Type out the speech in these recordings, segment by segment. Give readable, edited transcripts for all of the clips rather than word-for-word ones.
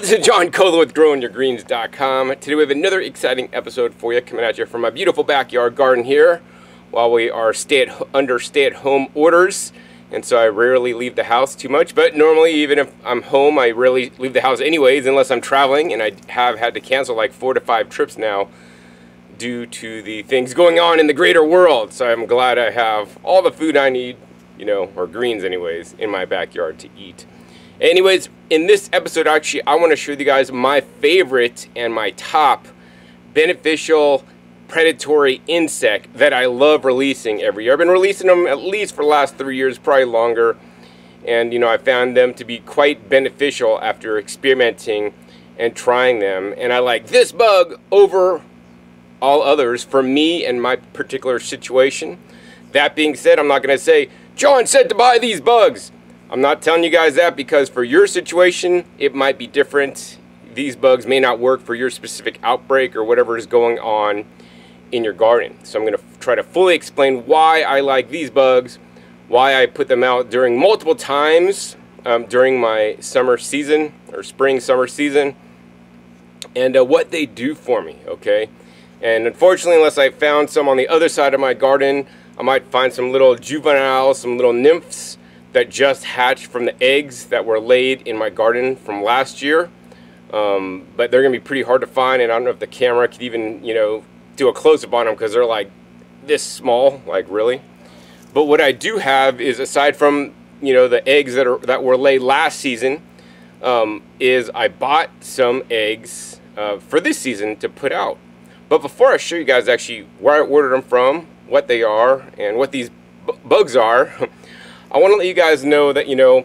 this is John Kohler with GrowingYourGreens.com. Today we have another exciting episode for you, coming at you from my beautiful backyard garden here while we are under stay-at-home orders. And so I rarely leave the house too much, but normally even if I'm home, I rarely leave the house anyways unless I'm traveling, and I have had to cancel like 4 to 5 trips now due to the things going on in the greater world. So I'm glad I have all the food I need, you know, or greens anyways, in my backyard to eat. Anyways, in this episode, actually, I want to show you guys my favorite and my top beneficial predatory insect that I love releasing every year. I've been releasing them at least for the last 3 years, probably longer. And, you know, I found them to be quite beneficial after experimenting and trying them. And I like this bug over all others for me and my particular situation. That being said, I'm not going to say, John said to buy these bugs. I'm not telling you guys that because for your situation, it might be different. These bugs may not work for your specific outbreak or whatever is going on in your garden. So I'm going to try to fully explain why I like these bugs, why I put them out during multiple times during my summer season or spring summer season, and what they do for me, okay? And unfortunately, unless I found some on the other side of my garden, I might find some little juveniles, some little nymphs that just hatched from the eggs that were laid in my garden from last year. But they're gonna be pretty hard to find, and I don't know if the camera could even, you know, do a close-up on them because they're like this small, like really. But what I do have is, aside from, you know, the eggs that were laid last season, is I bought some eggs for this season to put out. But before I show you guys actually where I ordered them from, what they are, and what these bugs are, I want to let you guys know that, you know,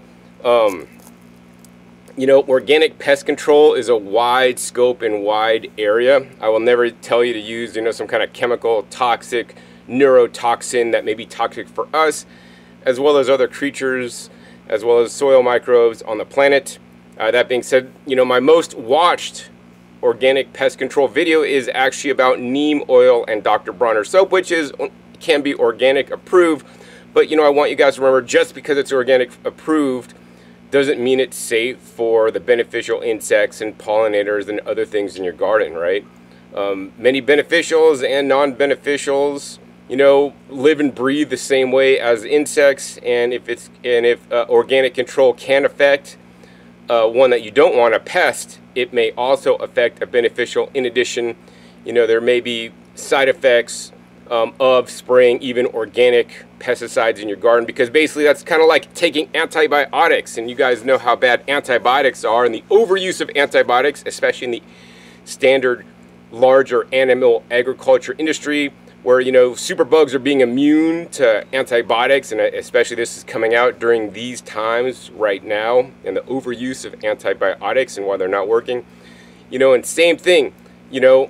organic pest control is a wide scope and wide area. I will never tell you to use, you know, some kind of chemical, toxic, neurotoxin that may be toxic for us, as well as other creatures, as well as soil microbes on the planet. That being said, you know, my most watched organic pest control video is actually about neem oil and Dr. Bronner soap, which can be organic approved. But, you know, I want you guys to remember, just because it's organic approved doesn't mean it's safe for the beneficial insects and pollinators and other things in your garden, right? Many beneficials and non-beneficials, you know, live and breathe the same way as insects. And if organic control can affect one that you don't want, a pest, it may also affect a beneficial. In addition, you know, there may be side effects of spraying even organic pesticides in your garden, because basically that's kind of like taking antibiotics, and you guys know how bad antibiotics are, and the overuse of antibiotics, especially in the standard larger animal agriculture industry, where, you know, superbugs are being immune to antibiotics, and especially this is coming out during these times right now, and the overuse of antibiotics and why they're not working, you know. And same thing, you know,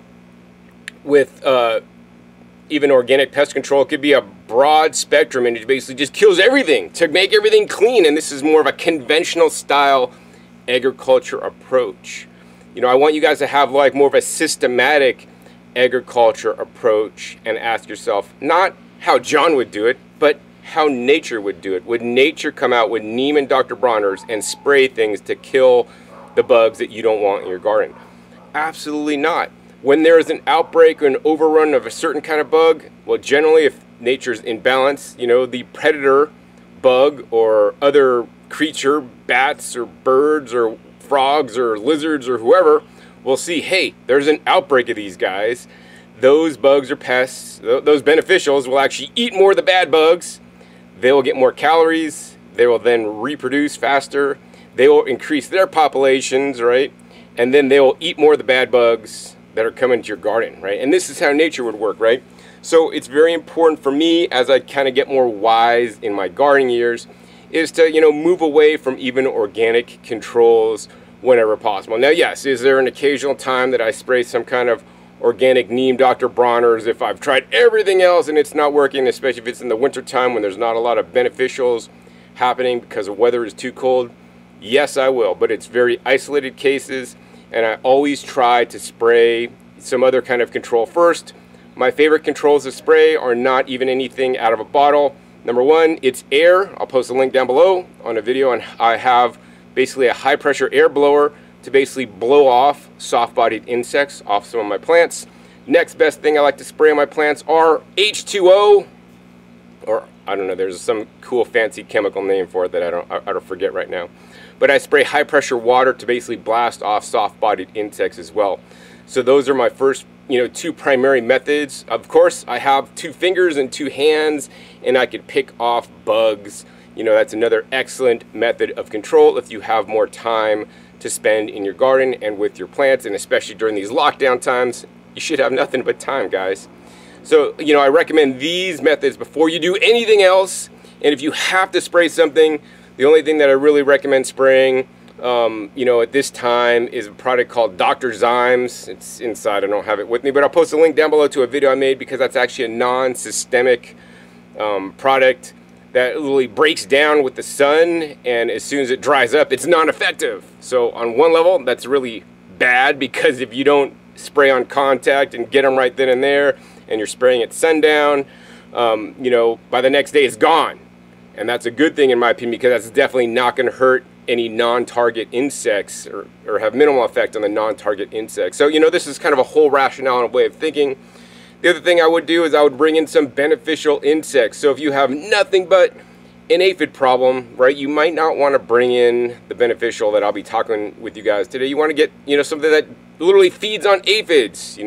with even organic pest control. It could be a broad spectrum, and it basically just kills everything to make everything clean. And this is more of a conventional style agriculture approach. You know, I want you guys to have like more of a systematic agriculture approach and ask yourself, not how John would do it, but how nature would do it. Would nature come out with neem and Dr. Bronner's and spray things to kill the bugs that you don't want in your garden? Absolutely not. When there is an outbreak or an overrun of a certain kind of bug, well, generally, if nature's in balance, you know, the predator bug or other creature, bats or birds or frogs or lizards or whoever, will see, hey, there's an outbreak of these guys. Those bugs or pests, those beneficials, will actually eat more of the bad bugs. They will get more calories. They will then reproduce faster. They will increase their populations, right? And then they will eat more of the bad bugs that are coming to your garden, right? And this is how nature would work, right? So it's very important for me, as I kind of get more wise in my gardening years, is to, you know, move away from even organic controls whenever possible. Now, yes, is there an occasional time that I spray some kind of organic neem Dr. Bronner's if I've tried everything else and it's not working, especially if it's in the winter time when there's not a lot of beneficials happening because the weather is too cold? Yes, I will, but it's very isolated cases. And I always try to spray some other kind of control first. My favorite controls to spray are not even anything out of a bottle. Number one, it's air. I'll post a link down below on a video, and I have basically a high pressure air blower to basically blow off soft-bodied insects off some of my plants. Next best thing I like to spray on my plants are H2O, or I don't know, there's some cool fancy chemical name for it that I don't forget right now. But I spray high pressure water to basically blast off soft-bodied insects as well. So those are my first, two primary methods. Of course, I have 2 fingers and 2 hands, and I could pick off bugs. That's another excellent method of control if you have more time to spend in your garden and with your plants, and especially during these lockdown times, you should have nothing but time, guys. So, I recommend these methods before you do anything else. And if you have to spray something, the only thing that I really recommend spraying, at this time is a product called Dr. Zymes. It's inside, I don't have it with me, but I'll post a link down below to a video I made because that's actually a non-systemic product that literally breaks down with the sun, and as soon as it dries up, it's non-effective. So on one level, that's really bad, because if you don't spray on contact and get them right then and there, and you're spraying at sundown, by the next day it's gone. And that's a good thing in my opinion, because that's definitely not going to hurt any non-target insects or have minimal effect on the non-target insects. So, this is kind of a whole rationale and a way of thinking. The other thing I would do is I would bring in some beneficial insects. So if you have nothing but an aphid problem, right, you might not want to bring in the beneficial that I'll be talking with you guys today. You want to get, something that literally feeds on aphids,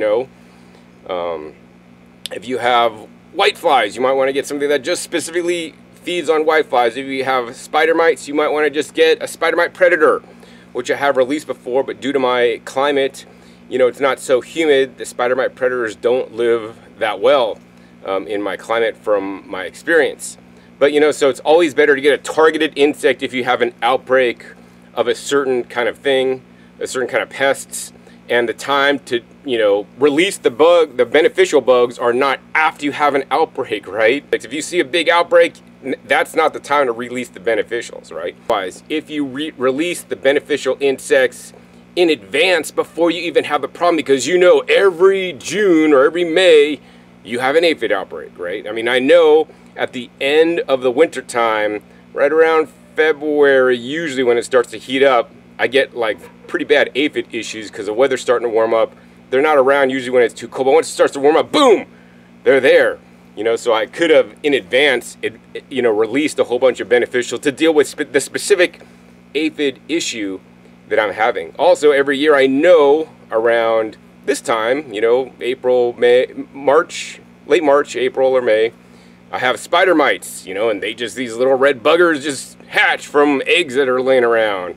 If you have whiteflies, you might want to get something that just specifically feeds on whiteflies. If you have spider mites, you might want to just get a spider mite predator, which I have released before, but due to my climate, it's not so humid, the spider mite predators don't live that well in my climate from my experience. But so it's always better to get a targeted insect if you have an outbreak of a certain kind of thing, a certain kind of pests, and the time to, release the beneficial bugs are not after you have an outbreak, right? Like if you see a big outbreak, that's not the time to release the beneficials, right? Otherwise, if you release the beneficial insects in advance before you even have the problem, because every June or every May you have an aphid outbreak, right? I mean, I know at the end of the winter time, right around February, usually when it starts to heat up, I get like pretty bad aphid issues because the weather's starting to warm up. They're not around usually when it's too cold, but once it starts to warm up, boom, they're there. So I could have in advance, released a whole bunch of beneficial to deal with the specific aphid issue that I'm having. Also, every year I know around this time, April, May, March, late March, April or May, I have spider mites, and these little red buggers just hatch from eggs that are laying around.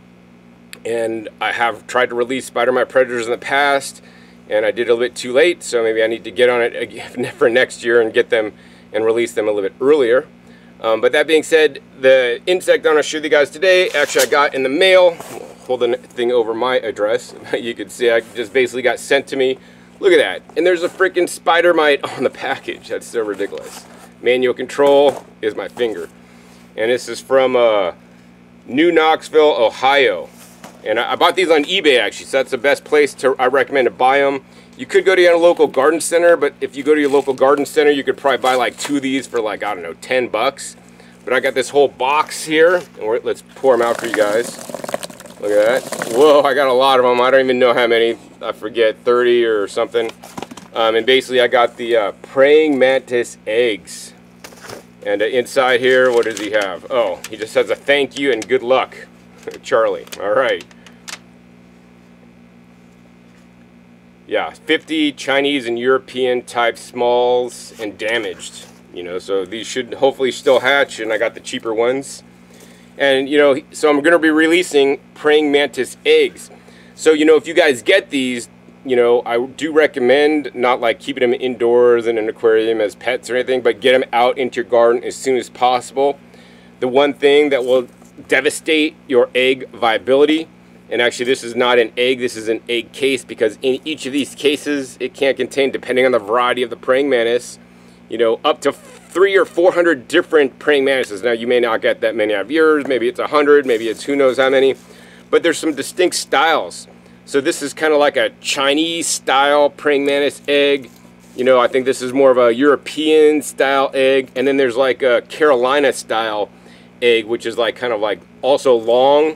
And I have tried to release spider mite predators in the past, and I did a little bit too late, so maybe I need to get on it again for next year and get them and release them a little bit earlier. But that being said, the insect I'm going to show you guys today, actually I got in the mail. Hold the thing over my address. You can see I just basically got sent to me. Look at that. And there's a freaking spider mite on the package. That's so ridiculous. Manual control is my finger. And this is from New Knoxville, Ohio. And I bought these on eBay actually, so that's the best place I recommend to buy them. You could go to your local garden center, but if you go to your local garden center, you could probably buy like 2 of these for like, I don't know, 10 bucks. But I got this whole box here, and let's pour them out for you guys. Look at that. Whoa, I got a lot of them. I don't even know how many. I forget, 30 or something. And basically I got the praying mantis eggs. And inside here, what does he have? Oh, he just says a thank you and good luck, Charlie. All right. Yeah, 50 Chinese and European type smalls and damaged. So these should hopefully still hatch, and I got the cheaper ones. And, so I'm going to be releasing praying mantis eggs. So, if you guys get these, I do recommend not like keeping them indoors in an aquarium as pets or anything, but get them out into your garden as soon as possible. The one thing that will devastate your egg viability, and actually this is not an egg, this is an egg case, because in each of these cases it can contain, depending on the variety of the praying mantis, up to 300 or 400 different praying mantises. Now you may not get that many out of yours, maybe it's 100, maybe it's who knows how many, but there's some distinct styles. So this is kind of like a Chinese style praying mantis egg. I think this is more of a European style egg, and then there's like a Carolina style egg, which is like kind of like also long,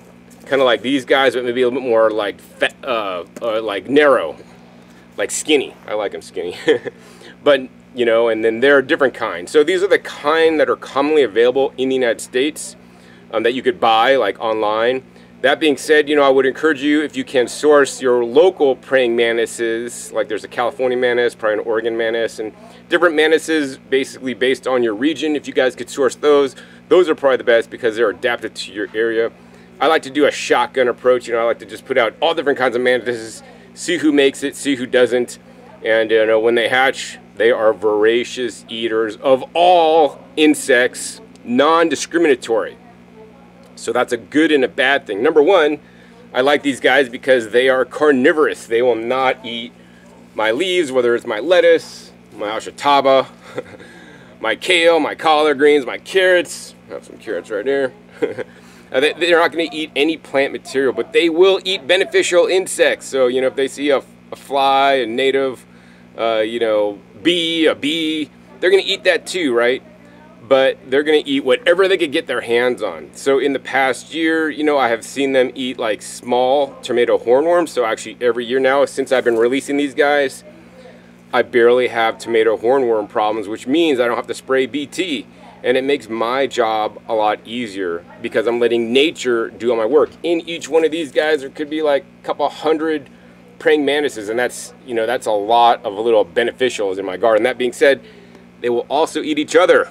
kind of like these guys, but maybe a little bit more like like narrow, like skinny. I like them skinny. But you know, and then there are different kinds. So these are the kind that are commonly available in the United States, that you could buy like online. That being said, you know, I would encourage you, if you can, source your local praying mantises. Like there's a California mantis, probably an Oregon mantis, and different mantises basically based on your region. If you guys could source those are probably the best because they're adapted to your area. I like to do a shotgun approach. You know, I like to just put out all different kinds of mantises, see who makes it, see who doesn't. And you know, when they hatch, they are voracious eaters of all insects, non-discriminatory. So that's a good and a bad thing. Number one, I like these guys because they are carnivorous. They will not eat my leaves, whether it's my lettuce, my ashataba, my kale, my collard greens, my carrots. I have some carrots right there. They're not going to eat any plant material, but they will eat beneficial insects. So, you know, if they see a fly, a native, you know, a bee, they're going to eat that too, right? But they're going to eat whatever they could get their hands on. So in the past year, you know, I have seen them eat like small tomato hornworms. So actually every year now, since I've been releasing these guys, I barely have tomato hornworm problems, which means I don't have to spray BT. And it makes my job a lot easier because I'm letting nature do all my work. In each one of these guys, there could be like a couple hundred praying mantises, and that's, you know, that's a lot of little beneficials in my garden. That being said, they will also eat each other.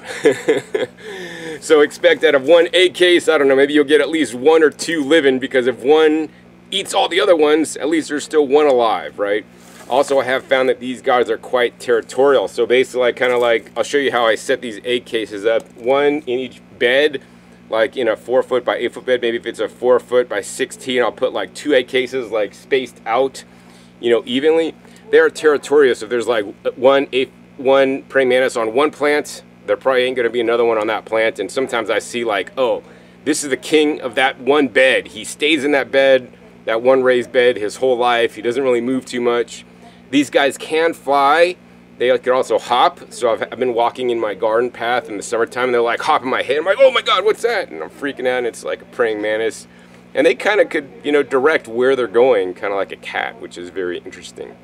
So expect out of one egg case, I don't know, maybe you'll get at least 1 or 2 living, because if one eats all the other ones, at least there's still one alive, right? Also, I have found that these guys are quite territorial. So basically, I kind of like, I'll show you how I set these egg cases up. One in each bed, like in a 4-foot by 8-foot bed. Maybe if it's a 4-foot by 16, I'll put like 2 egg cases like spaced out, you know, evenly. They're territorial. So if there's like one praying mantis on one plant, there probably ain't gonna be another one on that plant. And sometimes I see like, oh, this is the king of that one bed. He stays in that bed, that one raised bed, his whole life. He doesn't really move too much. These guys can fly. They can also hop. So I've been walking in my garden path in the summertime, and they're like hopping my head. I'm like, oh my God, what's that? And I'm freaking out, and it's like a praying mantis. And they kind of could, you know, direct where they're going, kind of like a cat, which is very interesting.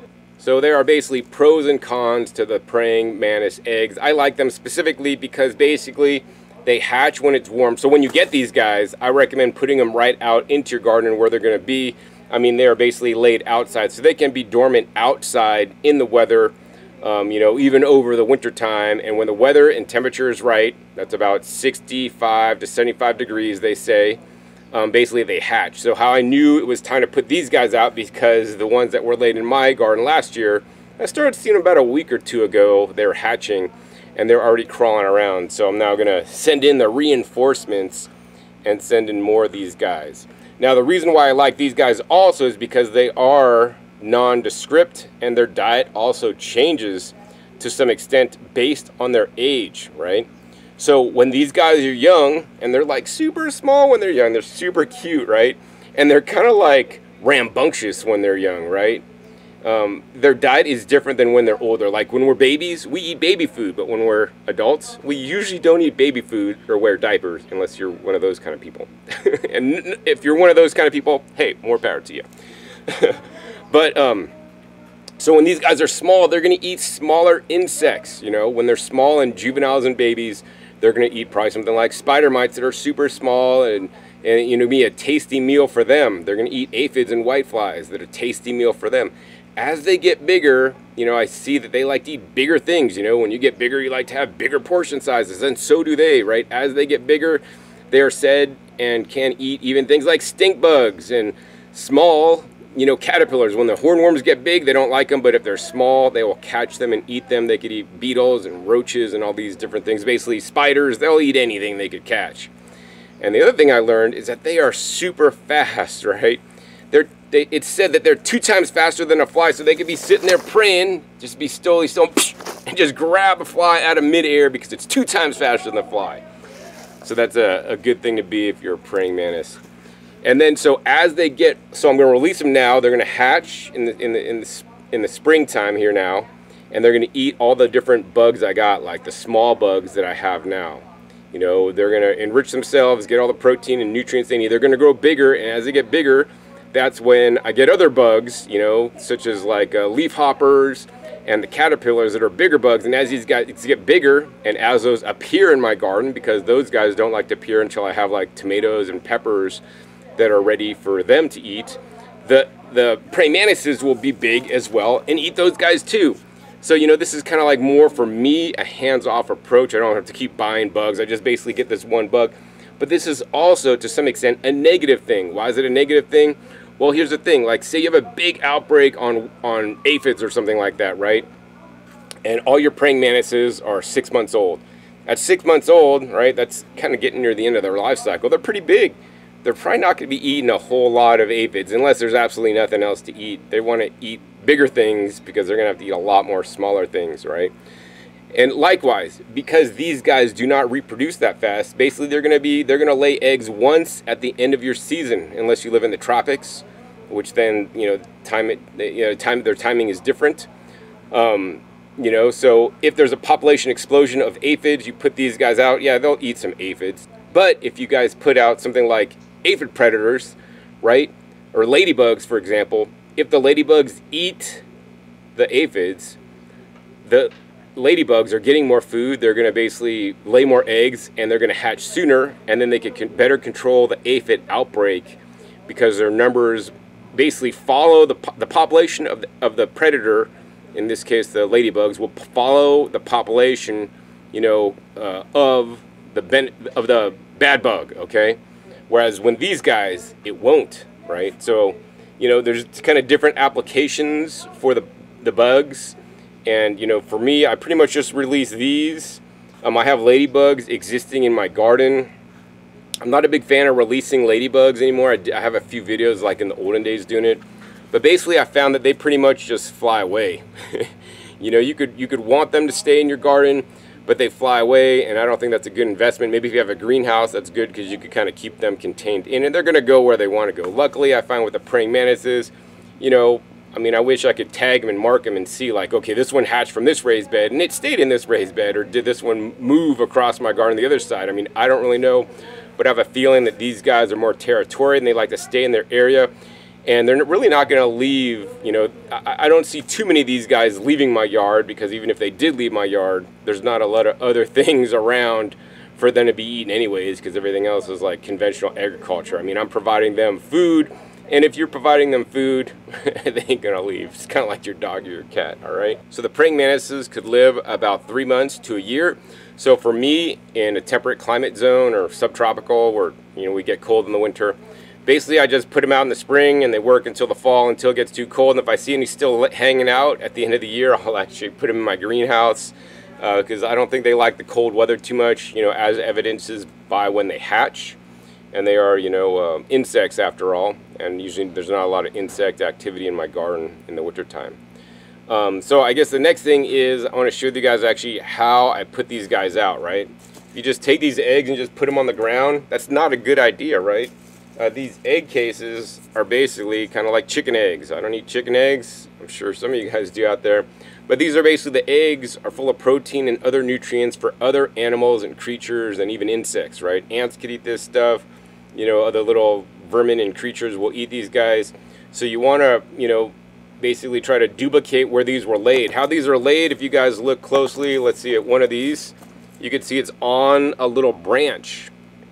So there are basically pros and cons to the praying mantis eggs. I like them specifically because basically they hatch when it's warm. So when you get these guys, I recommend putting them right out into your garden where they're going to be. I mean, they are basically laid outside, so they can be dormant outside in the weather, you know, even over the winter time. And when the weather and temperature is right, that's about 65 to 75 degrees, they say, basically they hatch. So how I knew it was time to put these guys out, because the ones that were laid in my garden last year, I started seeing them about a week or 2 ago. They were hatching, and they're already crawling around. So I'm now going to send in the reinforcements and send in more of these guys. Now, the reason why I like these guys also is because they are nondescript, and their diet also changes to some extent based on their age, right? So when these guys are young, and they're like super small when they're young, they're super cute, right? And they're kind of like rambunctious when they're young, right? Their diet is different than when they're older. Like when we're babies, we eat baby food, but when we're adults, we usually don't eat baby food or wear diapers unless you're one of those kind of people. And if you're one of those kind of people, hey, more power to you. But so when these guys are small, they're going to eat smaller insects. You know, when they're small and juveniles and babies, they're going to eat probably something like spider mites that are super small and you know, be a tasty meal for them. They're going to eat aphids and whiteflies that are a tasty meal for them. As they get bigger, you know, I see that they like to eat bigger things. You know, when you get bigger, you like to have bigger portion sizes, and so do they, right? As they get bigger, they are said and can eat even things like stink bugs and small, you know, caterpillars. When the hornworms get big, they don't like them, but if they're small, they will catch them and eat them. They could eat beetles and roaches and all these different things. Basically, spiders, they'll eat anything they could catch. And the other thing I learned is that they are super fast, right? It's said that they're 2 times faster than a fly, so they could be sitting there praying, just be still, and just grab a fly out of midair because it's 2 times faster than the fly. So that's a good thing to be if you're a praying mantis. And then, so as they get, so I'm going to release them now. They're going to hatch in the springtime here now, and they're going to eat all the different bugs I got, like the small bugs that I have now. You know, they're going to enrich themselves, get all the protein and nutrients they need. They're going to grow bigger, and as they get bigger, that's when I get other bugs, you know, such as like leaf hoppers and the caterpillars that are bigger bugs. And as these guys get bigger, and as those appear in my garden, because those guys don't like to appear until I have like tomatoes and peppers that are ready for them to eat, the praying mantises will be big as well and eat those guys too. So, you know, this is kind of like more for me, a hands-off approach. I don't have to keep buying bugs. I just basically get this one bug. But this is also, to some extent, a negative thing. Why is it a negative thing? Well, here's the thing. Like, say you have a big outbreak on aphids or something like that, right? And all your praying mantises are 6 months old. At 6 months old, right, that's kind of getting near the end of their life cycle. They're pretty big. They're probably not going to be eating a whole lot of aphids unless there's absolutely nothing else to eat. They want to eat bigger things because they're going to have to eat a lot more smaller things, right? And likewise, because these guys do not reproduce that fast, basically they're going to lay eggs once at the end of your season, unless you live in the tropics, which then, you know, their timing is different. You know, so if there's a population explosion of aphids, you put these guys out, yeah, they'll eat some aphids. But if you guys put out something like aphid predators, right, or ladybugs, for example, if the ladybugs eat the aphids, the ladybugs are getting more food, they're going to basically lay more eggs, and they're going to hatch sooner, and then they can better control the aphid outbreak because their numbers basically follow the population of the predator. In this case, the ladybugs will follow the population, you know, of the bad bug, okay? Whereas when these guys, it won't, right? So, you know, there's kind of different applications for the bugs. And, you know, for me, I pretty much just release these. I have ladybugs existing in my garden. I'm not a big fan of releasing ladybugs anymore. I have a few videos like in the olden days doing it. But basically, I found that they pretty much just fly away. You know, you could want them to stay in your garden, but they fly away, and I don't think that's a good investment. Maybe if you have a greenhouse, that's good because you could kind of keep them contained in, and they're going to go where they want to go. Luckily, I find with the praying mantises, you know, I mean, I wish I could tag them and mark them and see, like, okay, this one hatched from this raised bed, and it stayed in this raised bed, or did this one move across my garden the other side? I mean, I don't really know, but I have a feeling that these guys are more territorial, and they like to stay in their area. And they're really not going to leave, you know, I don't see too many of these guys leaving my yard, because even if they did leave my yard, there's not a lot of other things around for them to be eaten anyways, because everything else is like conventional agriculture. I mean, I'm providing them food, and if you're providing them food, they ain't going to leave. It's kind of like your dog or your cat, all right? So the praying mantises could live about 3 months to a year. So for me, in a temperate climate zone or subtropical where, you know, we get cold in the winter, basically, I just put them out in the spring, and they work until the fall, until it gets too cold. And if I see any still hanging out at the end of the year, I'll actually put them in my greenhouse, because I don't think they like the cold weather too much, you know, as evidences by when they hatch. And they are, you know, insects after all. And usually there's not a lot of insect activity in my garden in the wintertime. So I guess the next thing is I want to show you guys actually how I put these guys out, right? If you just take these eggs and just put them on the ground, that's not a good idea, right? These egg cases are basically kind of like chicken eggs. I don't eat chicken eggs. I'm sure some of you guys do out there. But these are basically, the eggs are full of protein and other nutrients for other animals and creatures and even insects, right? Ants could eat this stuff. You know, other little vermin and creatures will eat these guys. So you want to, you know, basically try to duplicate where these were laid. How these are laid, if you guys look closely, let's see at one of these, you can see it's on a little branch.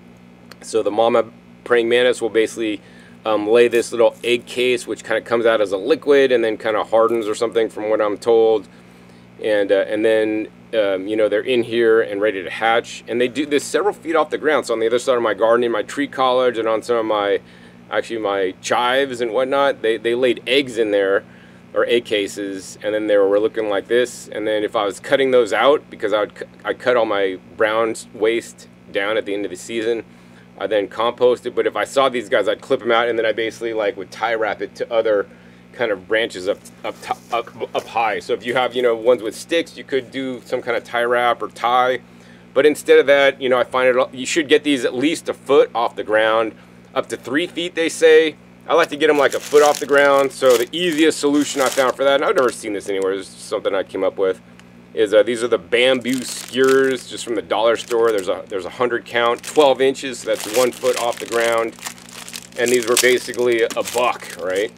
So the mama praying mantis will basically lay this little egg case, which kind of comes out as a liquid and then kind of hardens or something, from what I'm told. And then you know, they're in here and ready to hatch. And they do this several feet off the ground. So on the other side of my garden, in my tree college, and on some of my, actually my chives and whatnot, they laid eggs in there, or egg cases, and then they were looking like this. And then if I was cutting those out, because I'd cut all my brown waste down at the end of the season, I then compost it. But if I saw these guys, I'd clip them out, and then I basically like would tie wrap it to other kind of branches up high. So if you have, you know, ones with sticks, you could do some kind of tie wrap or tie. But instead of that, you know, I find you should get these at least a foot off the ground, up to 3 feet, they say. I like to get them like a foot off the ground. So the easiest solution I found for that, and I've never seen this anywhere, it's something I came up with, is these are the bamboo skewers just from the dollar store. There's a 100 count, 12 inches, so that's 1 foot off the ground. And these were basically a buck, right?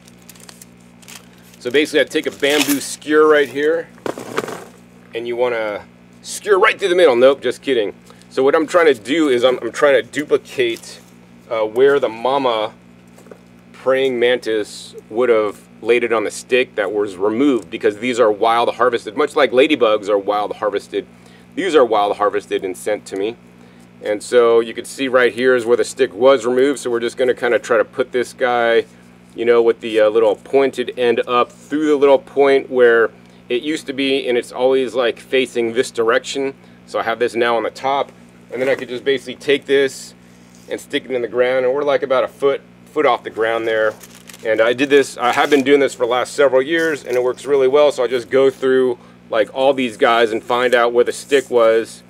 So basically I take a bamboo skewer right here, and you want to skewer right through the middle. Nope, just kidding. So what I'm trying to do is I'm trying to duplicate where the mama praying mantis would have laid it on the stick that was removed, because these are wild harvested. Much like ladybugs are wild harvested, these are wild harvested and sent to me. And so you can see right here is where the stick was removed. So we're just going to kind of try to put this guy, you know, with the little pointed end up through the little point where it used to be, and it's always like facing this direction. So I have this now on the top, and then I could just basically take this and stick it in the ground, and we're like about a foot off the ground there. And I have been doing this for the last several years, and it works really well. So I just go through like all these guys and find out where the stick was,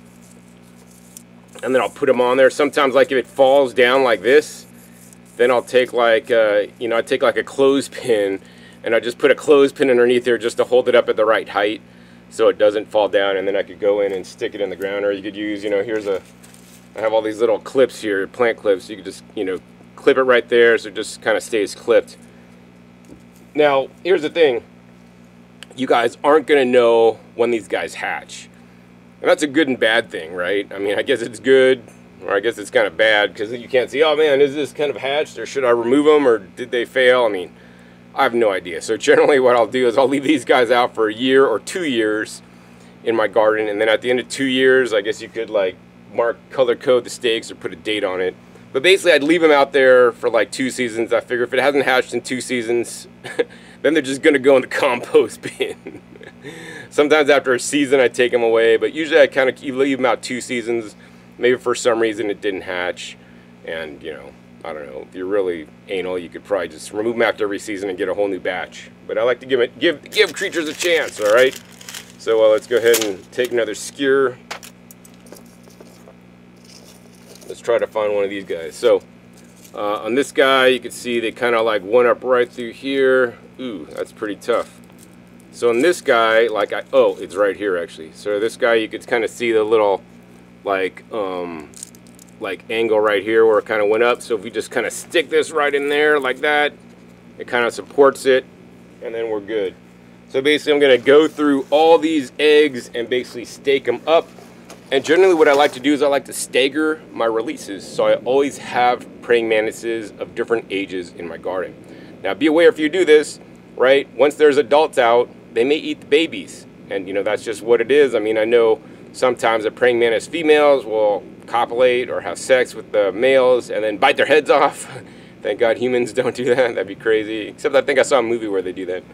and then I'll put them on there. Sometimes, like if it falls down like this, then I'll take like you know, I take like a clothespin, and I just put a clothespin underneath there just to hold it up at the right height so it doesn't fall down, and then I could go in and stick it in the ground. Or you could use, you know, I have all these little clips here, plant clips. You could just, you know, clip it right there so it just kind of stays clipped. Now, here's the thing. You guys aren't going to know when these guys hatch. And that's a good and bad thing, right? I mean, I guess it's good, or I guess it's kind of bad, because you can't see, oh man, is this kind of hatched, or should I remove them, or did they fail? I mean, I have no idea. So generally what I'll do is I'll leave these guys out for a year or 2 years in my garden, and then at the end of 2 years, I guess you could like color code the stakes or put a date on it. But basically I'd leave them out there for like 2 seasons. I figure if it hasn't hatched in 2 seasons, then they're just gonna go in the compost bin. Sometimes after a season I take them away, but usually I kind of leave them out 2 seasons. Maybe for some reason it didn't hatch, and you know, I don't know, if you're really anal, you could probably just remove them after every season and get a whole new batch. But I like to give creatures a chance, all right? So let's go ahead and take another skewer. Let's try to find one of these guys. So on this guy, you can see they kind of like went up right through here. Ooh, that's pretty tough. So on this guy, like oh, it's right here actually. So this guy, you could kind of see the little like angle right here where it kind of went up. So if we just kind of stick this right in there like that, it kind of supports it, and then we're good. So basically I'm going to go through all these eggs and basically stake them up. And generally what I like to do is I like to stagger my releases. So I always have praying mantises of different ages in my garden. Now be aware, if you do this, right, once there's adults out, they may eat the babies. And you know, that's just what it is. I mean, I know sometimes the praying mantis females will copulate or have sex with the males and then bite their heads off. Thank God humans don't do that. That'd be crazy. Except I think I saw a movie where they do that.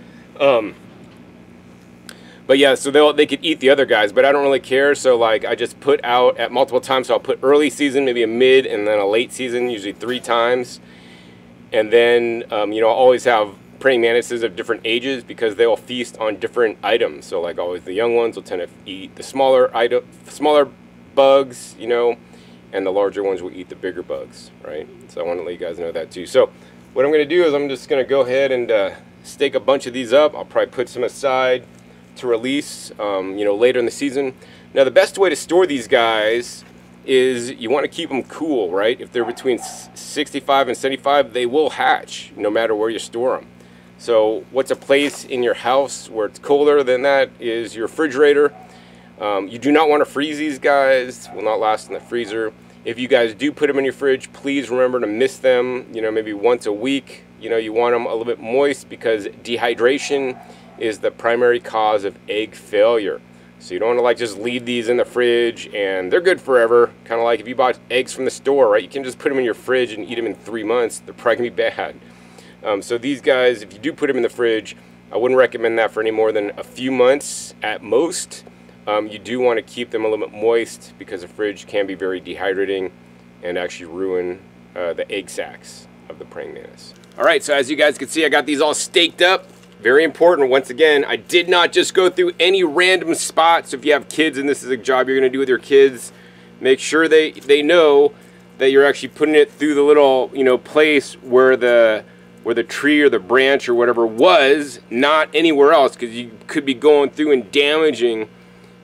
But yeah, so they could eat the other guys, but I don't really care. So like I just put out at multiple times. So I'll put early season, maybe a mid, and then a late season, usually 3 times. And then you know, I'll always have praying mantises of different ages because they will feast on different items. So like always, the young ones will tend to eat the smaller bugs, you know, and the larger ones will eat the bigger bugs, right? So I want to let you guys know that too. So what I'm going to do is I'm just going to go ahead and stake a bunch of these up. I'll probably put some aside to release, you know, later in the season. Now the best way to store these guys is you want to keep them cool, right? If they're between 65 and 75, they will hatch no matter where you store them. So what's a place in your house where it's colder than that is your refrigerator. You do not want to freeze these guys, will not last in the freezer. If you guys do put them in your fridge, please remember to mist them, you know, maybe once a week. You know, you want them a little bit moist because dehydration is the primary cause of egg failure. So you don't want to like just leave these in the fridge and they're good forever. Kind of like if you bought eggs from the store, right? You can just put them in your fridge and eat them in 3 months. They're probably gonna be bad. So these guys, if you do put them in the fridge, I wouldn't recommend that for any more than a few months at most. You do want to keep them a little bit moist because the fridge can be very dehydrating and actually ruin the egg sacs of the praying mantis. All right, so as you guys can see, I got these all staked up. Very important, once again, I did not just go through any random spots. So if you have kids and this is a job you're going to do with your kids, make sure they know that you're actually putting it through the little, you know, place where the tree or the branch or whatever was, not anywhere else, because you could be going through and damaging,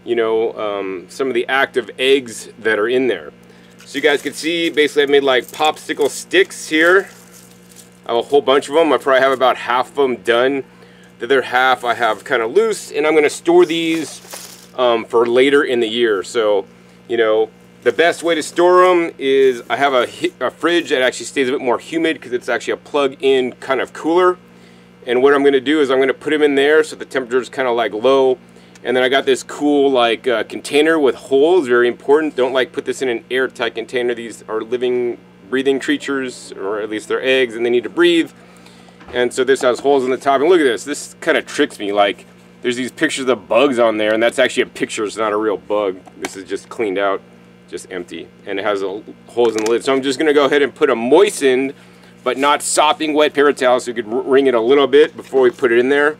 you know, some of the active eggs that are in there. So you guys can see, basically I've made like popsicle sticks here. I have a whole bunch of them. I probably have about half of them done. The other half I have kind of loose, and I'm going to store these for later in the year. So, you know, the best way to store them is I have a fridge that actually stays a bit more humid because it's actually a plug-in kind of cooler. And what I'm going to do is I'm going to put them in there so the temperature is kind of like low. And then I got this cool like container with holes, very important. Don't like put this in an airtight container. These are living, breathing creatures, or at least they're eggs, and they need to breathe. And so this has holes in the top. And look at this. This kind of tricks me. Like, there's these pictures of bugs on there, and that's actually a picture. It's not a real bug. This is just cleaned out, just empty. And it has holes in the lid. So I'm just going to go ahead and put a moistened, but not sopping wet paper towel so we could wring it a little bit before we put it in there.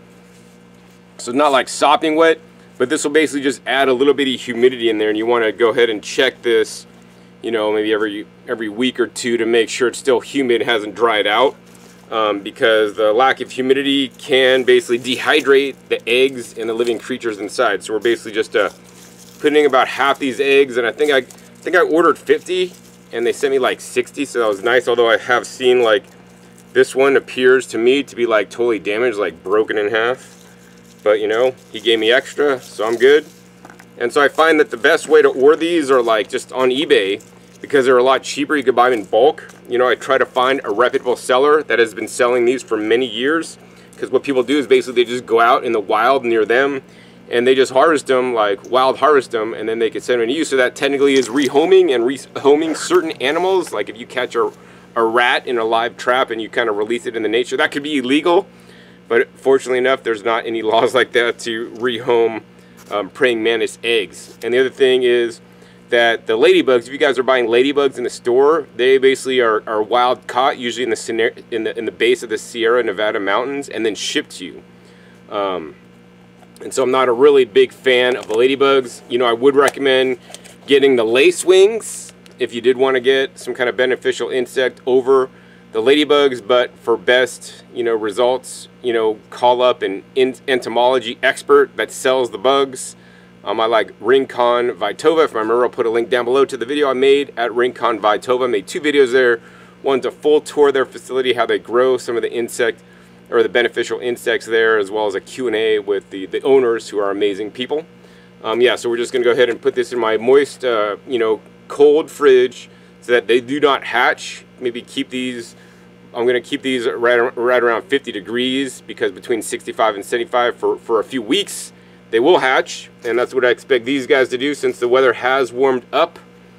So not like sopping wet, but this will basically just add a little bit of humidity in there. And you want to go ahead and check this, you know, maybe every week or two to make sure it's still humid, hasn't dried out. Because the lack of humidity can basically dehydrate the eggs and the living creatures inside. So we're basically just putting about half these eggs, and I think I ordered 50, and they sent me like 60, so that was nice. Although I have seen like this one appears to me to be like totally damaged, like broken in half. But you know, he gave me extra, so I'm good. And so I find that the best way to order these are like just on eBay, because they're a lot cheaper. You could buy them in bulk. You know, I try to find a reputable seller that has been selling these for many years, because what people do is basically they just go out in the wild near them and they just harvest them, like wild harvest them, and then they can send them to you. So that technically is rehoming and rehoming certain animals. Like if you catch a rat in a live trap and you kind of release it in the nature, that could be illegal. But fortunately enough, there's not any laws like that to rehome praying mantis eggs. And the other thing is that the ladybugs, if you guys are buying ladybugs in the store, they basically are wild caught, usually in the base of the Sierra Nevada mountains, and then shipped to you. And so I'm not a really big fan of the ladybugs. You know, I would recommend getting the lace wings if you did want to get some kind of beneficial insect over the ladybugs. But for best, you know, results, you know, call up an entomology expert that sells the bugs. I like Rincon Vitova. If I remember, I'll put a link down below to the video I made at Rincon Vitova. I made 2 videos there. One's a full tour of their facility, how they grow some of the insect or the beneficial insects there, as well as a Q&A with the owners, who are amazing people. Yeah, so we're just going to go ahead and put this in my moist, you know, cold fridge so that they do not hatch. Maybe keep these, I'm going to keep these right around 50 degrees, because between 65 and 75 for a few weeks, they will hatch, and that's what I expect these guys to do since the weather has warmed up.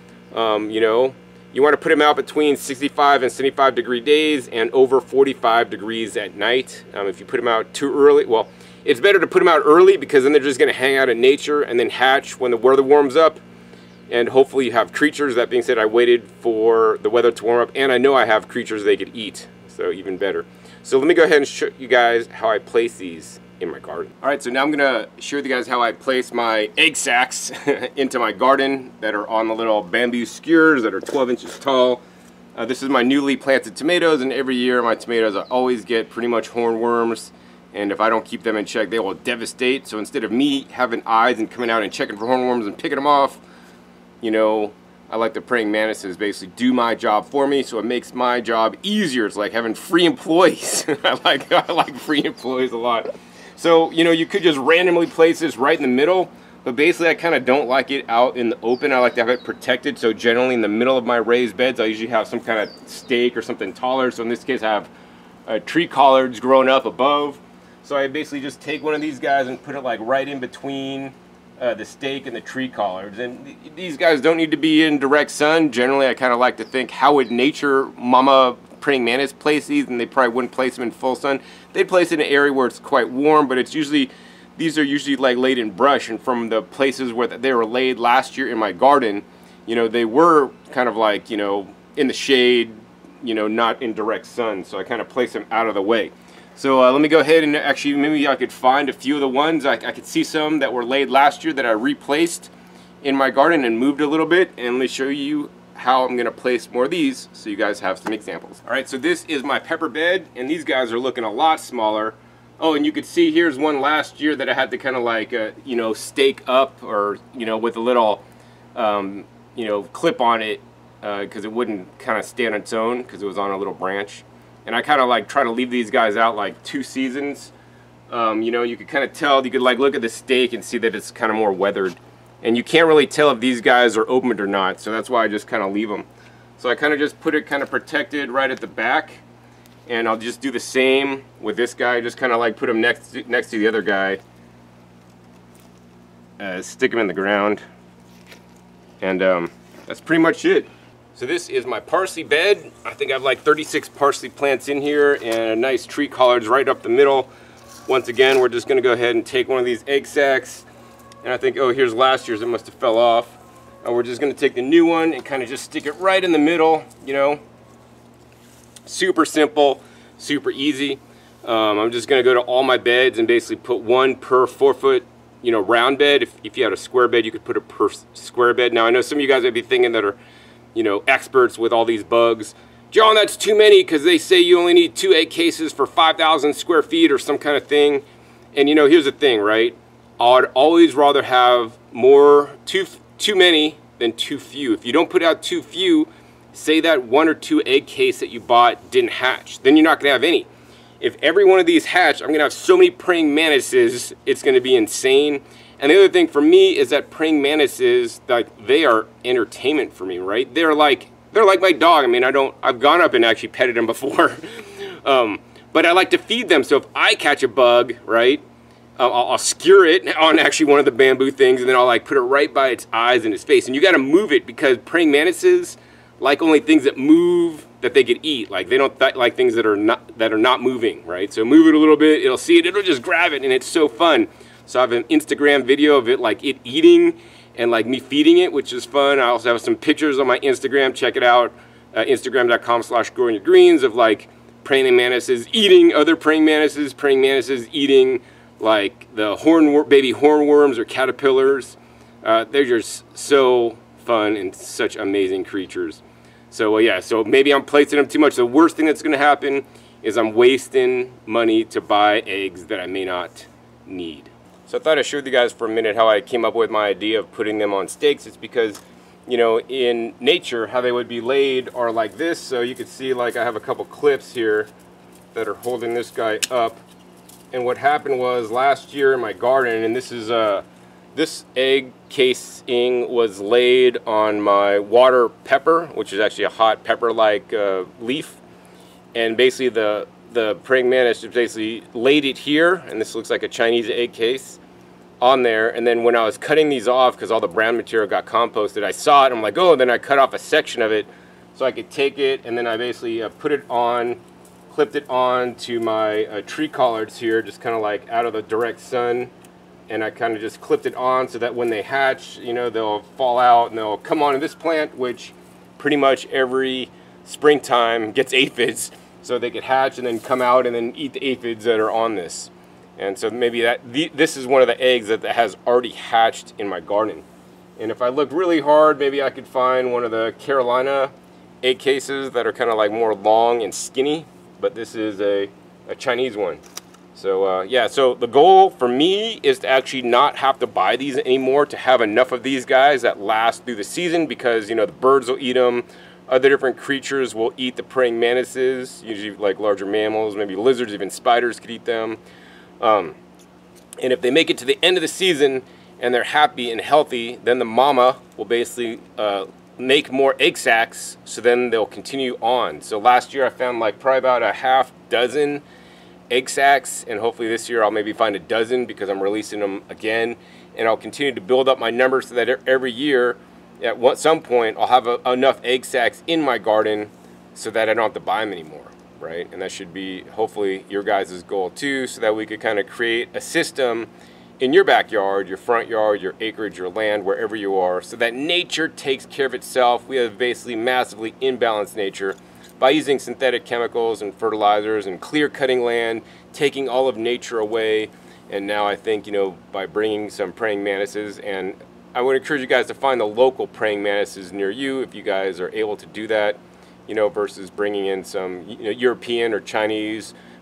You know, you want to put them out between 65 and 75 degree days and over 45 degrees at night. If you put them out too early, well, it's better to put them out early, because then they're just going to hang out in nature and then hatch when the weather warms up. And hopefully you have creatures. That being said, I waited for the weather to warm up, and I know I have creatures they could eat, so even better. So let me go ahead and show you guys how I place these in my garden. Alright, so now I'm going to show you guys how I place my egg sacs into my garden that are on the little bamboo skewers that are 12 inches tall. This is my newly planted tomatoes, and every year my tomatoes I always get pretty much hornworms, and if I don't keep them in check, they will devastate. So instead of me having eyes and coming out and checking for hornworms and picking them off, you know, I like the praying mantises basically do my job for me, so it makes my job easier. It's like having free employees. I like free employees a lot. So, you know, you could just randomly place this right in the middle, but basically I kind of don't like it out in the open. I like to have it protected. So generally in the middle of my raised beds, I usually have some kind of stake or something taller. So in this case, I have tree collards growing up above. So I basically just take one of these guys and put it like right in between the stake and the tree collards. And these guys don't need to be in direct sun. Generally, I kind of like to think, how would nature mama praying mantis place these? And they probably wouldn't place them in full sun. They'd place it in an area where it's quite warm, but it's usually, these are usually like laid in brush. And from the places where they were laid last year in my garden, you know, they were kind of like, you know, in the shade, you know, not in direct sun. So I kind of place them out of the way. So let me go ahead and actually, maybe I could find a few of the ones. I could see some that were laid last year that I replaced in my garden and moved a little bit. And let me show you how I'm going to place more of these so you guys have some examples. Alright, so this is my pepper bed, and these guys are looking a lot smaller. Oh, and you could see here's one last year that I had to kind of like, you know, stake up, or, you know, with a little, you know, clip on it, because it wouldn't kind of stand on its own because it was on a little branch. And I kind of like try to leave these guys out like 2 seasons. You know, you could kind of tell, you could like look at the stake and see that it's kind of more weathered. And you can't really tell if these guys are opened or not, so that's why I just kind of leave them. So I kind of just put it kind of protected right at the back. And I'll just do the same with this guy, just kind of like put him next to the other guy. Stick him in the ground. And that's pretty much it. So this is my parsley bed. I think I have like 36 parsley plants in here and a nice tree collards right up the middle. Once again, we're just gonna go ahead and take one of these egg sacs. And I think, oh, here's last year's, it must have fell off. And we're just gonna take the new one and kind of just stick it right in the middle, you know. Super simple, super easy. I'm just gonna go to all my beds and basically put one per 4-foot, you know, round bed. If you had a square bed, you could put a per square bed. Now I know some of you guys might be thinking that are, you know, experts with all these bugs. John, that's too many because they say you only need 2 egg cases for 5,000 square feet or some kind of thing. And you know, here's the thing, right? I'd always rather have too many than too few. If you don't put out too few, say that 1 or 2 egg case that you bought didn't hatch, then you're not gonna have any. If every one of these hatch, I'm gonna have so many praying mantises, it's gonna be insane. And the other thing for me is that praying mantises, like, they are entertainment for me, right? They're like my dog. I mean, I've gone up and actually petted them before, but I like to feed them. So if I catch a bug, right, I'll skewer it on actually one of the bamboo things, and then I'll like put it right by its eyes and its face. And you got to move it because praying mantises like only things that move that they could eat. Like they don't like things that are not moving, right? So move it a little bit, it'll see it, it'll just grab it, and it's so fun. So I have an Instagram video of it, like it eating and like me feeding it, which is fun. I also have some pictures on my Instagram. Check it out, Instagram.com/growingyourgreens, of like praying mantises eating other praying mantises eating like the baby hornworms or caterpillars. They're just so fun and such amazing creatures. So yeah, so maybe I'm placing them too much. The worst thing that's going to happen is I'm wasting money to buy eggs that I may not need. So I thought I'd show you guys for a minute how I came up with my idea of putting them on stakes. It's because, you know, in nature, how they would be laid are like this. So you can see, like, I have a couple clips here that are holding this guy up. And what happened was last year in my garden, and this is this egg casing was laid on my water pepper, which is actually a hot pepper-like leaf. And basically the praying mantis just basically laid it here, and this looks like a Chinese egg case on there. And then when I was cutting these off, because all the brown material got composted, I saw it, I'm like, oh, then I cut off a section of it so I could take it, and then I basically put it on, clipped it on to my tree collards here, just kind of like out of the direct sun. And I kind of just clipped it on so that when they hatch, you know, they'll fall out and they'll come onto this plant, which pretty much every springtime gets aphids, so they could hatch and then come out and then eat the aphids that are on this. And so maybe this is one of the eggs that has already hatched in my garden. And if I look really hard, maybe I could find one of the Carolina egg cases that are kind of like more long and skinny, but this is a Chinese one. So yeah, so the goal for me is to actually not have to buy these anymore, to have enough of these guys that last through the season, because, you know, the birds will eat them, other different creatures will eat the praying mantises, usually like larger mammals, maybe lizards, even spiders could eat them. And if they make it to the end of the season and they're happy and healthy, then the mama will basically make more egg sacs, so then they'll continue on. So last year I found like probably about a half dozen egg sacs, and hopefully this year I'll maybe find a dozen, because I'm releasing them again, and I'll continue to build up my numbers so that every year at some point I'll have enough egg sacs in my garden so that I don't have to buy them anymore, right? And that should be hopefully your guys' goal too, so that we could kind of create a system in your backyard, your front yard, your acreage, your land, wherever you are, so that nature takes care of itself. We have basically massively imbalanced nature by using synthetic chemicals and fertilizers and clear cutting land, taking all of nature away. And now I think, you know, by bringing some praying mantises, and I would encourage you guys to find the local praying mantises near you if you guys are able to do that, you know, versus bringing in some, you know, European or Chinese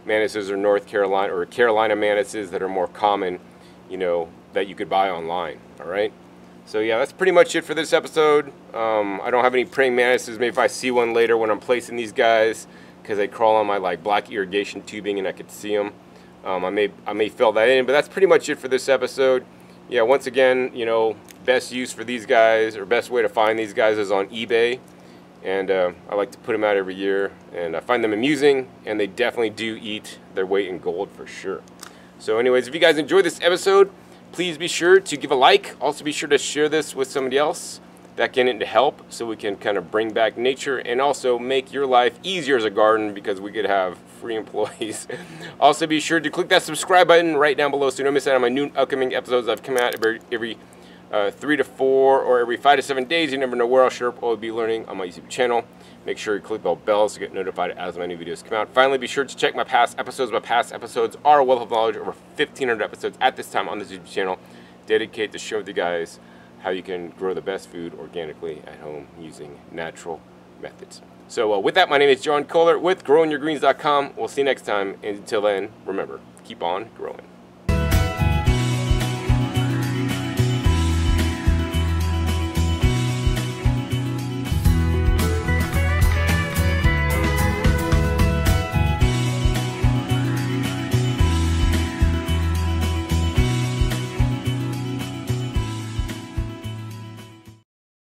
mantises or North Carolina or Carolina mantises that are more common, you know, that you could buy online. All right. So yeah, that's pretty much it for this episode. I don't have any praying mantises. Maybe if I see one later when I'm placing these guys, because they crawl on my like black irrigation tubing and I could see them. I may fill that in, but that's pretty much it for this episode. Yeah, once again, you know, best use for these guys, or best way to find these guys, is on eBay. And I like to put them out every year, and I find them amusing, and they definitely do eat their weight in gold for sure. So anyways, if you guys enjoyed this episode, please be sure to give a like. Also be sure to share this with somebody else that can help, so we can kind of bring back nature and also make your life easier as a gardener, because we could have free employees. Also be sure to click that subscribe button right down below so you don't miss out on my new upcoming episodes. I've come out every 3 to 4 or every 5 to 7 days. You never know where I'll show up or be learning on my YouTube channel. Make sure you click the bells to get notified as my new videos come out. Finally, be sure to check my past episodes. My past episodes are a wealth of knowledge, over 1,500 episodes at this time on this YouTube channel, dedicated to showing you guys how you can grow the best food organically at home using natural methods. So with that, my name is John Kohler with growinyourgreens.com. We'll see you next time. And until then, remember, keep on growing.